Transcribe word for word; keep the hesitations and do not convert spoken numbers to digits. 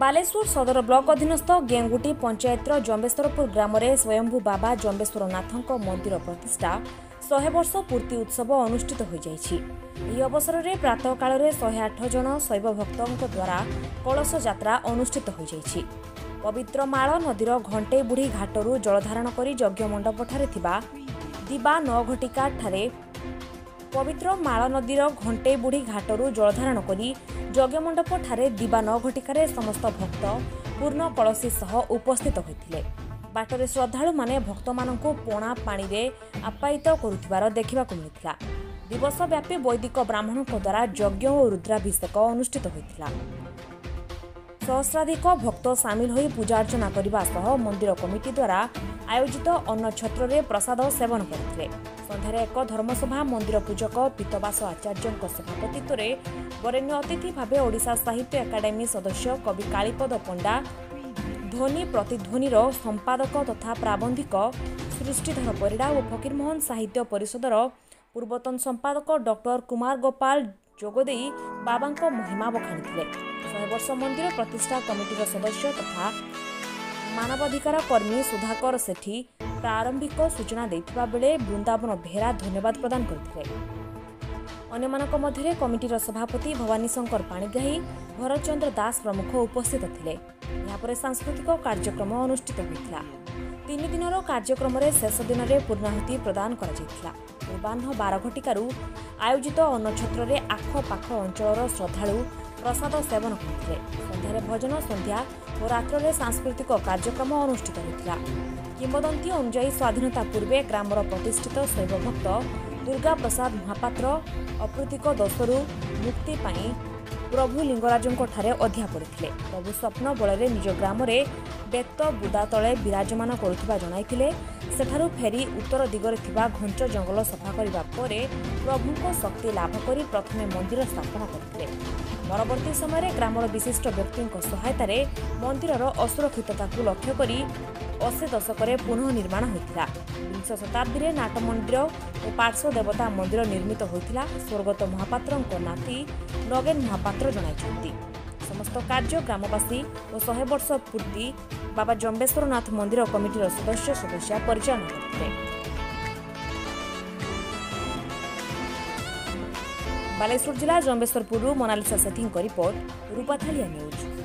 बालेश्वर सदर ब्लॉक अधीनस्थ गेंगुटी पंचायतर जम्बेश्वरपुर ग्राम में स्वयंभू बाबा जम्बेश्वर नाथ मंदिर प्रतिष्ठा सौ वर्ष पूर्ति उत्सव अनुष्ठित हो जाइछि। ଏହି ଅବସରରେ ପ୍ରାତଃ କାଳରେ ଶହେ ଆଠ ଜଣ ଶୈବ ଭକ୍ତଙ୍କ ଦ୍ୱାରା କଳସ ଯାତ୍ରା ଅନୁଷ୍ଠିତ ହୋଇଯାଇଛି। ପବିତ୍ର ମାଳ ନଦୀର ଘଣ୍ଟେଇ ବୁଢ଼ୀ ଘାଟରୁ ଜଳଧାରଣ କରି ଯଜ୍ଞ ମଣ୍ଡପଠାରେ ଥିବା ଦିବା ନଅ ଘଟିକା ଠାରେ ପବିତ୍ର ମାଳ ନଦୀର ଘଣ୍ଟେଇ ବୁଢ଼ୀ ଘାଟରୁ ଜଳଧାରଣ କରି ଯଜ୍ଞ ମଣ୍ଡପଠାରେ ଦିବା ନଅ ଘଟିକାରେ ସମସ୍ତ ଭକ୍ତ ପୂର୍ଣ୍ଣ କଳସୀ ସହ ଉପସ୍ଥିତ ହୋଇଥିଲେ। ବାଟରେ ଶ୍ରଦ୍ଧାଳୁମାନେ ଭକ୍ତମାନଙ୍କୁ ପଣା ପାଣିରେ ଆପ୍ୟାୟିତ କରୁଥିବାର ଦେଖିବାକୁ ମିଳିଥିଲା। दिवस व्यापी वैदिक ब्राह्मणों द्वारा यज्ञ और रुद्राभिषेक अनुष्ठित होता। सहस्राधिक भक्त सामिल हो पूजा अर्चना करने सह मंदिर कमिटी द्वारा आयोजित अन्न छत्र में प्रसाद सेवन करते। सन्धार एक धर्मसभा मंदिर पूजक पीतवास आचार्य सभापतित्व में वरेण्य अतिथि भाव ओडिशा साहित्य एकाडेमी सदस्य कवि कालीपद पंडा, ध्वनि प्रतिध्वनिर संपादक तथा प्राबंधिक सृष्टिधर परिड़ा और फकीरमोहन साहित्य परिषदर पूर्वतन संपादक डॉक्टर कुमार गोपाल जोगदे बाबा महिमा बखाणी। शहे वर्ष मंदिर प्रतिष्ठा कमिटीर सदस्य तथा मानवाधिकार कर्मी सुधाकर सेठी प्रारंभिक सूचना देथिबा बेले वृंदावन बेहरा धन्यवाद प्रदान करथिले। अन्यमानक मध्यरे कमिटीर सभापति भवानी शंकर पाणिग्राही, भरतचंद्र दास प्रमुख उपस्थित थिले। यापर सांस्कृतिक कार्यक्रम अनुष्ठित होइतिला। तीन दिनर कार्यक्रम शेष दिन में पूर्णाहुति प्रदान करा। पूर्वाह्न बार घटिकारु आयोजित अन्नछत्र में आखपाख अंचल श्रद्धालु प्रसाद सेवन करते। सन्धार भजन संध्या और रात्र सांस्कृतिक कार्यक्रम अनुष्ठित होता। किंवदंती अनुजाई स्वाधीनता पूर्वे ग्रामर प्रतिष्ठित शैव भक्त दुर्गा प्रसाद महापात्र अप्रीतिक दोषरू मुक्ति पाई प्रभु लिंगराजों ठारे अधिया पड़ते। प्रभु स्वप्न बल निज ग्राम में बेत बुदा तले विराजमान करुवा जणाइथिले। सेठारु फेरी उत्तर दिगरे थिबा घंच जंगल सफा करिबा परे प्रभुको शक्ति लाभ करी प्रथमे मंदिर स्थापना करथिले। परवर्ती समय ग्रामर विशिष्ट व्यक्ति सहायतार मंदिरर असुरक्षितता लक्ष्य करी अशी दशक पुनः निर्माण होता। विंश शताब्दी नाटमंदिर और पार्श्व देवता मंदिर निर्मित होता। स्वर्गत महापात्र नाती नगेन महापात्र जणाइछन्ति। समस्त कार्य ग्रामवासी और शहे वर्ष पूर्ति बाबा जम्बेश्वर नाथ मंदिर कमिटीर सदस्य सदस्य परिचालन करते। बालेश्वर जिला जम्बेश्वरपुर मोनालिसा सेठी रिपोर्ट रूपाथालिया न्यूज।